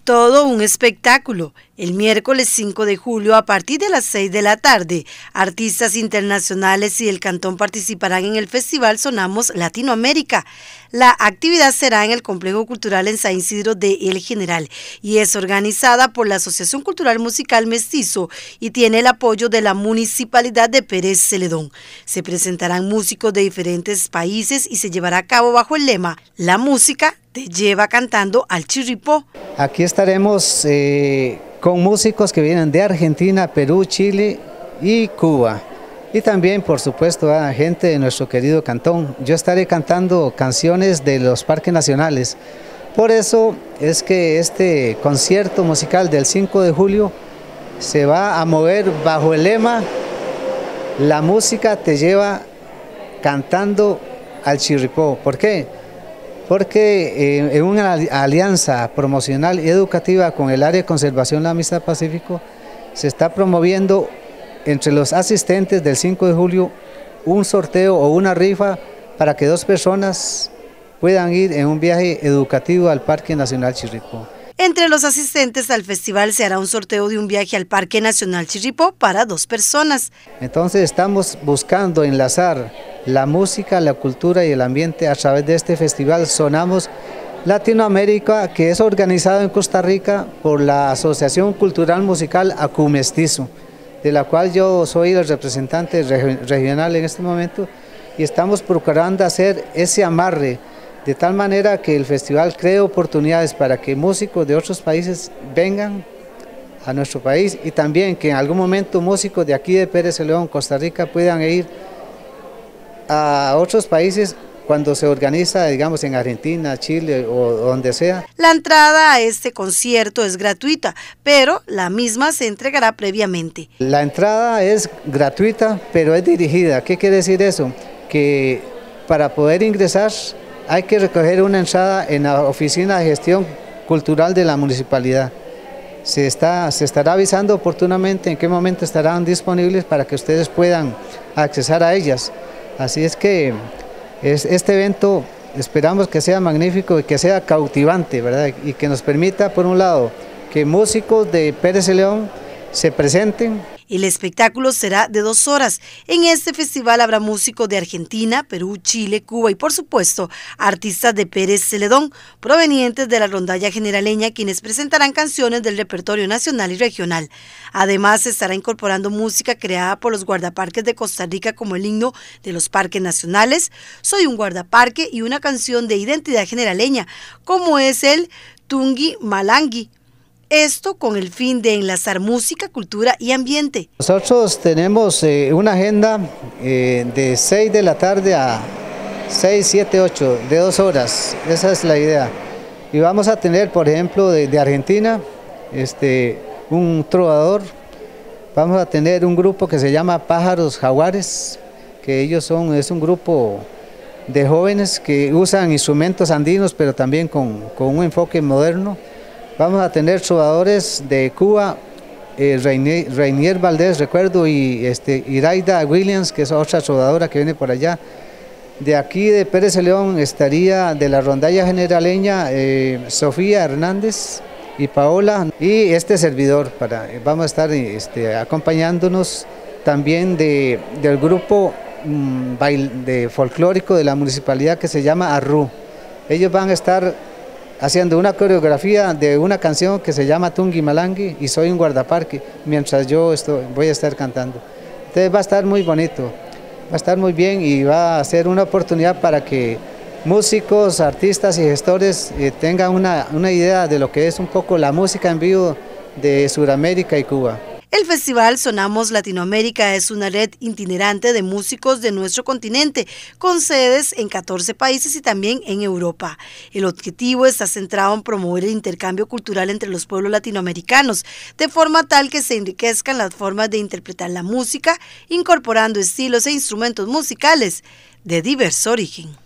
Todo un espectáculo. El miércoles 5 de julio a partir de las 6 de la tarde, artistas internacionales y del Cantón participarán en el Festival Sonamos Latinoamérica. La actividad será en el Complejo Cultural en San Isidro de El General y es organizada por la Asociación Cultural Musical Mestizo y tiene el apoyo de la Municipalidad de Pérez Celedón. Se presentarán músicos de diferentes países y se llevará a cabo bajo el lema "La música te lleva cantando al chirripó". Aquí estaremos con músicos que vienen de Argentina, Perú, Chile y Cuba. Y también, por supuesto, a gente de nuestro querido cantón. Yo estaré cantando canciones de los parques nacionales. Por eso es que este concierto musical del 5 de julio se va a mover bajo el lema "La música te lleva cantando al chirripó". ¿Por qué? Porque en una alianza promocional y educativa con el Área de Conservación de la Amistad Pacífico se está promoviendo entre los asistentes del 5 de julio un sorteo o una rifa para que 2 personas puedan ir en un viaje educativo al Parque Nacional Chirripó. Entre los asistentes al festival se hará un sorteo de un viaje al Parque Nacional Chirripó para 2 personas. Entonces estamos buscando enlazar la música, la cultura y el ambiente a través de este festival Sonamos Latinoamérica, que es organizado en Costa Rica por la Asociación Cultural Musical Acumestizo, de la cual yo soy el representante regional en este momento, y estamos procurando hacer ese amarre de tal manera que el festival cree oportunidades para que músicos de otros países vengan a nuestro país y también que en algún momento músicos de aquí de Pérez Celedón, Costa Rica, puedan ir a otros países cuando se organiza, digamos, en Argentina, Chile o donde sea. La entrada a este concierto es gratuita, pero la misma se entregará previamente. La entrada es gratuita, pero es dirigida. ¿Qué quiere decir eso? Que para poder ingresar hay que recoger una entrada en la Oficina de Gestión Cultural de la Municipalidad. Se estará avisando oportunamente en qué momento estarán disponibles para que ustedes puedan accesar a ellas. Así es que este evento esperamos que sea magnífico y que sea cautivante, ¿verdad? Y que nos permita, por un lado, que músicos de Pérez Celedón se presenten. El espectáculo será de 2 horas. En este festival habrá músicos de Argentina, Perú, Chile, Cuba y, por supuesto, artistas de Pérez Celedón, provenientes de la rondalla generaleña, quienes presentarán canciones del repertorio nacional y regional. Además, se estará incorporando música creada por los guardaparques de Costa Rica, como el himno de los parques nacionales, Soy un guardaparque, y una canción de identidad generaleña, como es el Tungui Malangui. Esto con el fin de enlazar música, cultura y ambiente. Nosotros tenemos una agenda de 6 de la tarde a 6, 7, 8, de 2 horas, esa es la idea. Y vamos a tener, por ejemplo, de Argentina, un trovador, vamos a tener un grupo que se llama Pájaros Jaguares, que es un grupo de jóvenes que usan instrumentos andinos, pero también con un enfoque moderno. Vamos a tener trovadores de Cuba, Reinier Valdés, recuerdo, y Iraida Williams, que es otra trovadora que viene por allá. De aquí de Pérez Celedón estaría de la rondalla generaleña Sofía Hernández y Paola, y este servidor. Vamos a estar acompañándonos también del grupo de folclórico de la municipalidad que se llama Arru. Ellos van a estar haciendo una coreografía de una canción que se llama Tungui Malangui y Soy un guardaparque, mientras yo voy a estar cantando. Entonces va a estar muy bonito, va a estar muy bien y va a ser una oportunidad para que músicos, artistas y gestores tengan una idea de lo que es un poco la música en vivo de Sudamérica y Cuba. El festival Sonamos Latinoamérica es una red itinerante de músicos de nuestro continente, con sedes en 14 países y también en Europa. El objetivo está centrado en promover el intercambio cultural entre los pueblos latinoamericanos, de forma tal que se enriquezcan las formas de interpretar la música, incorporando estilos e instrumentos musicales de diverso origen.